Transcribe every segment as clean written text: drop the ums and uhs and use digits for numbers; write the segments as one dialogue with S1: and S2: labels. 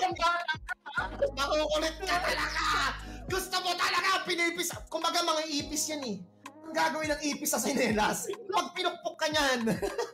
S1: yung bata. Makukulit ka talaga. Gusto mo talaga pinipis. Kumbaga mga ipis yan eh. Ang gagawin ng ipis sa sinelas, pag pinukpok ka niyan.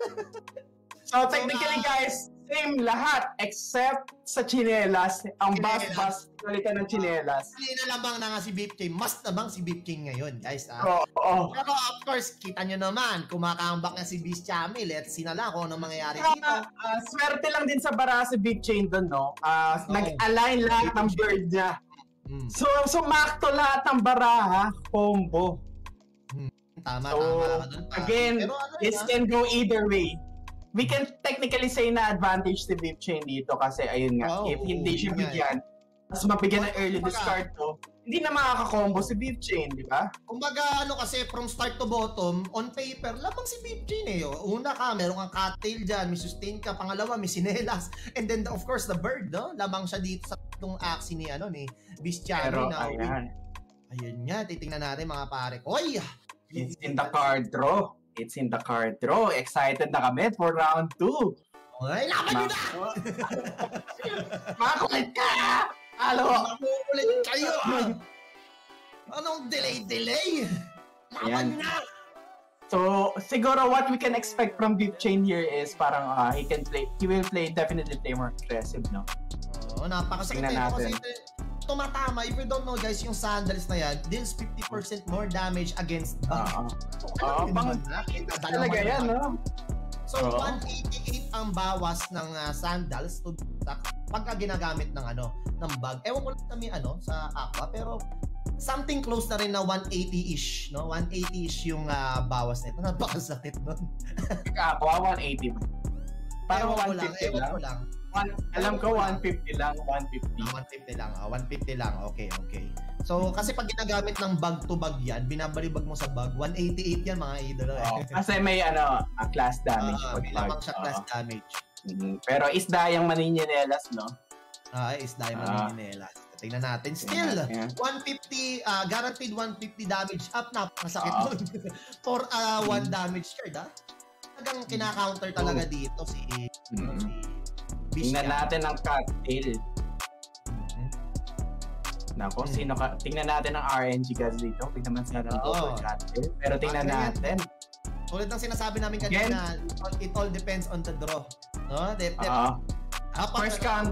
S2: So technically guys, same lahat except sa chinelas. Ang bas-bas ka ng chinelas.
S1: Kanina lamang na nga si Beef Chain. Mas lamang si Beef Chain ngayon, guys.
S2: Oo.
S1: Pero of course, kita nyo naman, kumakambak na si Beast Chami. Let's see na lang kung anong mangyayari dito.
S2: Swerte lang din sa bara si Beef Chain doon, no? Nag-align lahat ng bird niya. So, sumakto lahat ng baraha, combo.
S1: Tama.
S2: Again, this can go either way. We can technically say na advantage si Beef Chain dito kasi ayun nga, if hindi siya bigyan, mas mabigyan ng early discard to, hindi na makaka-combo si Beef Chain, di ba?
S1: Kumbaga kasi from start to bottom, on paper, lamang si Beef Chain eh. Una ka, meron kang cattail dyan, may sustain ka, pangalawa, may sinelas, and then of course the bird, no? Lamang siya dito sa itong axe ni Beast Chami.
S2: Pero
S1: ayun nga, titingnan natin mga pare ko. Oy!
S2: It's in the card draw. It's in the card draw. Excited na kami for round 2.
S1: Ay, laban nyo na!
S2: Makulit ka!
S1: Makulit kayo! Anong delay? Laban nyo na!
S2: So, siguro what we can expect from Beef Chain here is parang he will definitely play more aggressive, no?
S1: Oo, napakasakit ito kasi tumatama. If you don't know guys, yung sandals na yan deals 50% more damage against bug.
S2: Talaga yan, no?
S1: So, 188 ang bawas ng sandals to pagka ginagamit ng bug. Ewan ko lang kami sa Aqua, pero something close na rin na 180-ish, no? 180-ish yung bawas nito. Napakasakit nun.
S2: Aqua, 180. Parang 150
S1: lang.
S2: Alam ko 150 lang, 150.
S1: 150 lang, okay. So, kasi pag ginagamit ng bug to bug yan, binabalibag mo sa bug, 188 yan mga idolo eh.
S2: Kasi may class damage.
S1: May lamang siya class damage.
S2: Pero isda yung maninelas, no?
S1: Isda yung maninelas. Tingnan natin. Still, 150, guaranteed 150 damage up. Napakasakit nun. For 1 damage card, Talagang kina-counter talaga dito si
S2: tingnan natin ang cattail. Nako, tingnan natin ang RNG guys dito. Tingnan naman sila ng cattail. Pero tingnan natin.
S1: Ulit ang sinasabi namin kanina, it all depends on the draw. No?
S2: First count.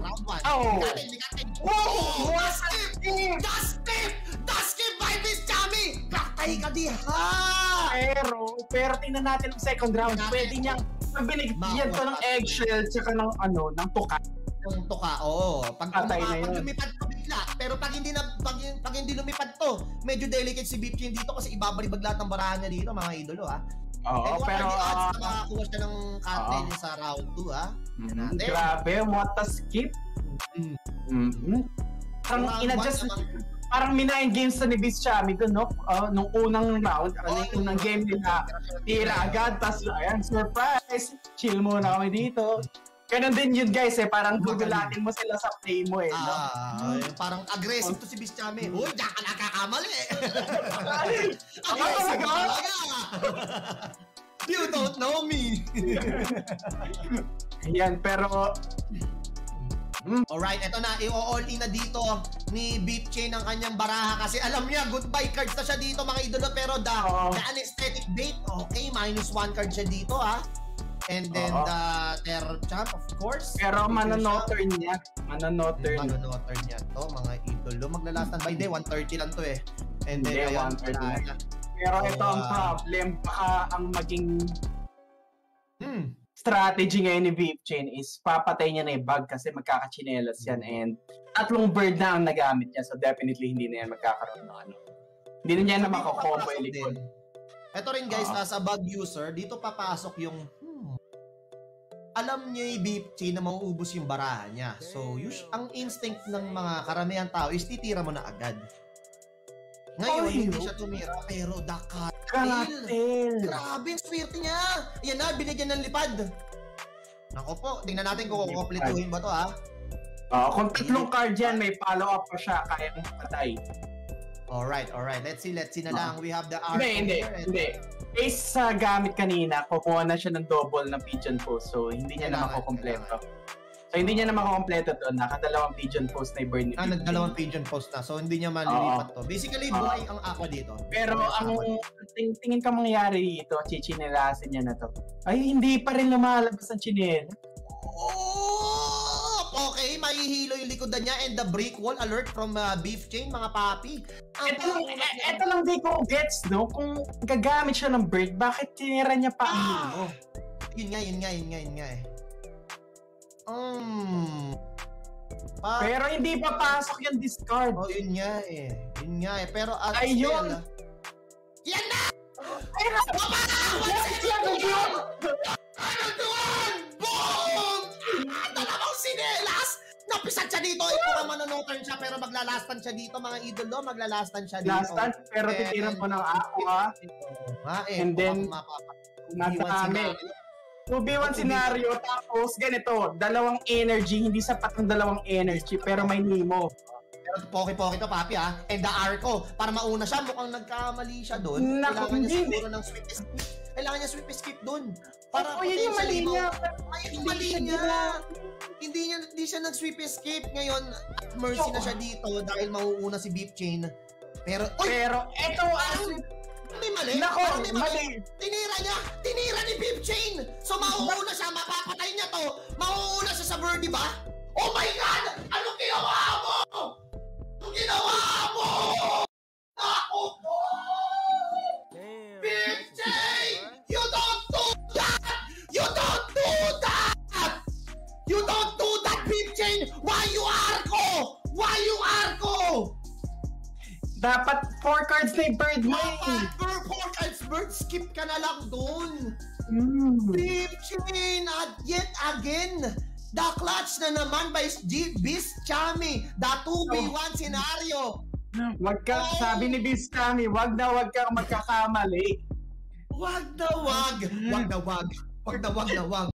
S1: Just skip by Beast Chami! Patay ka di ha!
S2: Pero tingnan natin ang second round. Pwede niyang binigyan to ng eggshell tsaka ng tuka.
S1: Ng tuka, Pag lumipad to bigla. Pero pag hindi lumipad to, medyo delicate si Beef Chain dito kasi ibabalibag lahat ng barahan niya dito, mga idolo, pero odds na makakuha siya ng cattail sa round 2,
S2: Grabe, what a skip. Parang minayin games na ni Beast Chami doon, no? Nung unang round, unang game nila, tira agad, tas surprise, chill muna kami dito. Ganun din yun guys parang gugulatin mo sila sa play mo no?
S1: Parang aggressive to si Beast Chami. Uy, diyan ka nakakamali Aggressive talaga! You don't know me!
S2: Yan, pero
S1: alright, eto na, i-all in na dito ni Beef Chain ang kanyang baraha kasi alam niya, goodbye cards na siya dito mga idolo, pero the anesthetic bait, okay, -1 card siya dito and then the Terror Champ, of course.
S2: Pero manonotter niya
S1: to mga idolo. Maglalastan by day, 130 lang to and then
S2: 130 pero ito ang problem, baka ang maging strategy ngayon ni Beef Chain is papatay niya na yung bug kasi magkakachinelas yan and 3 bird na ang nagamit niya, so definitely hindi na yan magkakaroon ng hindi na niya na makakombo yung likod.
S1: Ito rin guys, as a bug user, dito papasok yung alam niya yung Beef Chain na mauubos yung baraha niya. So, ang instinct ng mga karamihan tao is titira mo na agad. Ngayon, hindi siya tumira, pero the cattail. Grabe, ang swerte niya. Yan na, binigyan ng lipad. Nako po, tingnan natin kung kukumpletuhin ba to
S2: kung 3 card yan, may follow-up pa siya, kaya mong patay.
S1: Alright. Let's see na lang. We have the R.
S2: Hindi. Ace sa gamit kanina, kukuha na siya ng double na pigeon pose, so hindi niya na makukompleto. So hindi niya na makakompleto doon. Nakadalawang pigeon post na i-burn ni Beef.
S1: Nagdalawang pigeon post na. So hindi niya malilipat to. Basically, buhay ang aqua dito.
S2: Pero ang tingin ka mangyayari dito, chichinelasin niya na to. Ay, hindi pa rin lumalabas ang chinela.
S1: Oh! Okay, mahihilo yung likodan niya and the brick wall alert from Beef Chain, mga papi.
S2: Ito lang di ko gets, no? Kung gagamit siya ng bird, bakit tinira niya pa ang hilo?
S1: Yun nga eh.
S2: Pero hindi pa pasok yung discard.
S1: Oh, yun nga eh. Pero
S2: ayun!
S1: Yan na!
S2: Ayun na!
S1: Ano doon? Boom! Dalawang sinelas! Napisat siya dito. Ito ka manonoturn siya pero maglalastan siya dito, mga idolo. Maglalastan siya dito.
S2: Lastan, pero titiran po ng aqua. And then, nasa amin. 2v1 scenario, tapos ganito, dalawang energy, hindi sapat ng dalawang energy, pero may Nemo.
S1: Pero poke-poke to, papi, ha? And the Arco, para mauna siya, mukhang nagkamali siya doon. Kailangan niya siguro ng sweep escape. Kailangan niya sweep escape doon. Para
S2: yun yung mali niya.
S1: Hindi siya nag-sweep escape. Ngayon, mercy na siya dito dahil mauuna si Beef Chain. Pero
S2: eto
S1: may mali.
S2: Nako,
S1: may mali. Tinira ni Beef Chain. So mauuna siya, mapapatay niya to. Mauuna siya sa birdie ba? Oh my God! Anong ginawa mo? Ako po! Beef Chain! You don't do that! You don't do that, Beef Chain! Why you Arco?
S2: Dapat 4 cards na yung bird mo eh.
S1: 4 cards bird, skip ka na lang doon. Beef Chain, yet again, the clutch na naman by Beast Chami, the 2v1 scenario.
S2: Sabi ni Beast Chami, wag kang magkakamali.
S1: Wag na wag.